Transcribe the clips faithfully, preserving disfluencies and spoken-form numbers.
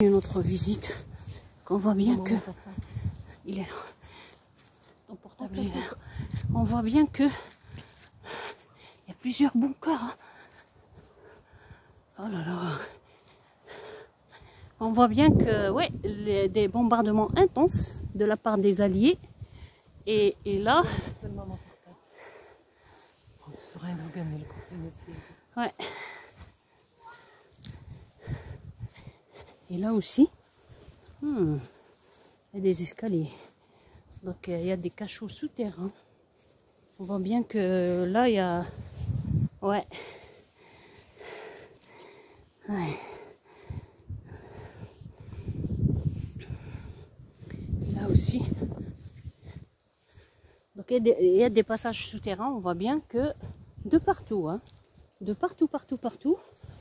Une autre visite, qu'on voit bien que il est là. Ton portable est là. On voit bien que il y a plusieurs bunkers. Hein. Oh là là. On voit bien que ouais, les, des bombardements intenses de la part des Alliés. Et, et là. Ouais. Et là aussi, hmm, il y a des escaliers. Donc il y a des cachots souterrains. On voit bien que là il y a, ouais, ouais. Là aussi. Donc il y a des, il y a des passages souterrains. On voit bien que de partout, hein, de partout, partout, partout.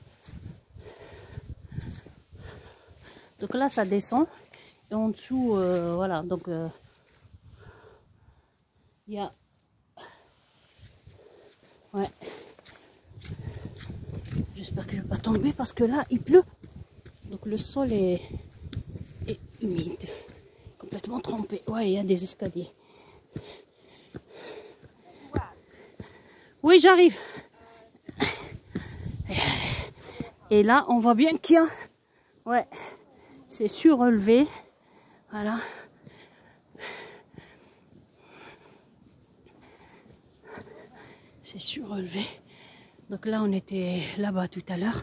Donc là, ça descend. Et en dessous, euh, voilà. Donc, il euh, y a... Ouais. J'espère que je ne vais pas tomber parce que là, il pleut. Donc le sol est, est humide. Complètement trempé. Ouais, il y a des escaliers. Oui, j'arrive. Et là, on voit bien qu'il y a... Ouais. C'est surélevé, voilà. C'est surélevé. Donc là, on était là-bas tout à l'heure.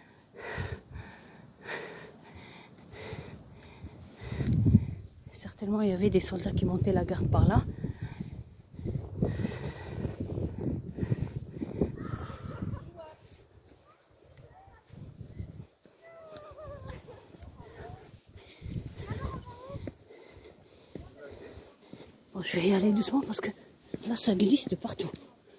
Certainement, il y avait des soldats qui montaient la garde par là. Bon, je vais y aller doucement parce que là, ça glisse de partout.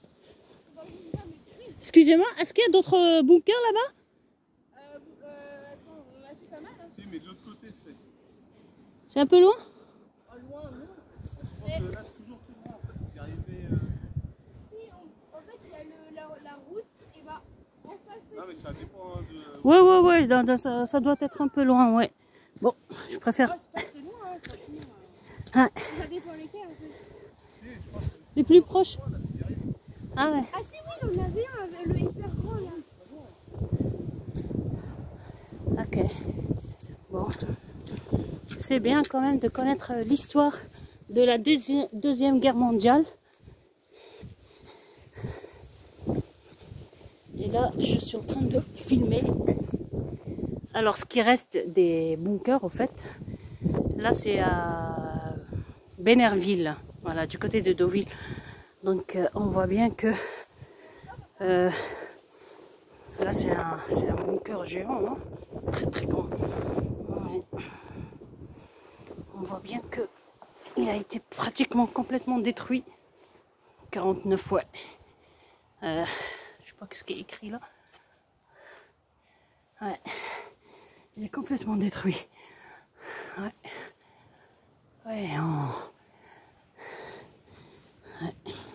Excusez-moi, est-ce qu'il y a d'autres bunkers là-bas? Euh, euh, attends, on a fait pas mal. Hein. Si, mais de l'autre côté, c'est... C'est un peu loin? Ah, loin, non. Je pense que là, c'est toujours tout droit. En fait, vous y arrivez... Euh... Si, on, en fait, il y a le, la, la route, et bah, en face... Non, mais ça dépend de... Ouais, ouais, ouais, dans, dans, ça, ça doit être un peu loin, ouais. Bon, je préfère... Ah, c'est pas très loin, hein, franchement. Ah. Ça dépend lesquels, en fait. Si, je pense que... Les plus proches? Ah ouais. Ah si, oui, on avait un, avec le hyper grand, là. Ok. Bon. C'est bien quand même de connaître l'histoire de la deuxi deuxième guerre mondiale. Et là, je suis en train de filmer. Alors, ce qui reste des bunkers, au fait, là, c'est à Bénerville, voilà, du côté de Deauville. Donc, euh, on voit bien que euh, là, c'est un, c'est un bunker géant, non? Très, très grand. Ouais. On voit bien que il a été pratiquement complètement détruit. quarante-neuf, ouais. Euh, je sais pas ce qui est écrit là. Ouais. Il est complètement détruit. Ouais. Ouais, on... Ouais.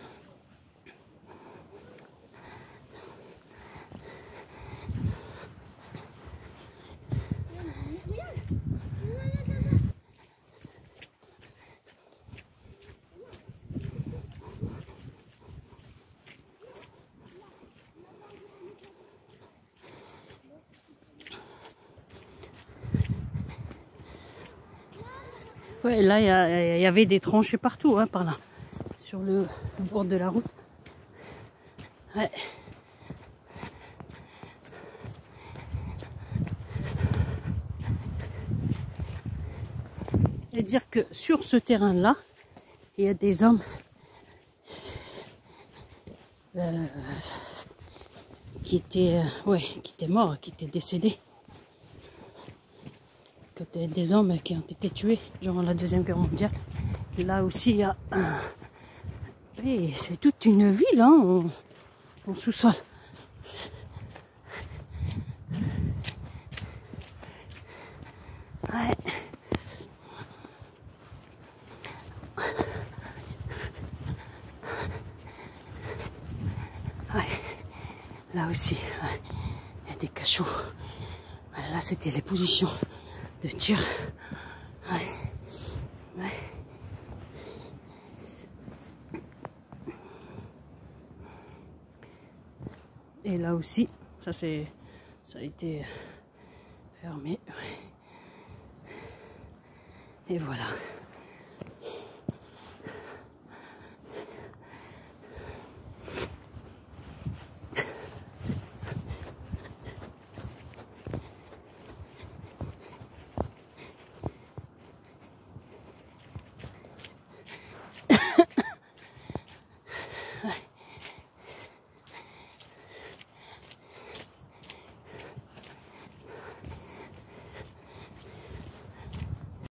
Ouais, là, il y, y, y avait des tranchées partout, hein, par là, sur le, le bord de la route. Ouais. Et dire que sur ce terrain-là, il y a des hommes euh, qui étaient, euh, ouais, qui étaient morts, qui étaient décédés. Que des hommes qui ont été tués durant la Deuxième Guerre mondiale. Et là aussi, il y a un... Et c'est toute une ville, hein, en, en sous-sol. Ouais. Ouais. Là aussi, ouais. Il y a des cachots. Voilà, là, c'était les positions de tir. Ouais. Ouais. Et là aussi, ça c'est, ça a été fermé. Et voilà.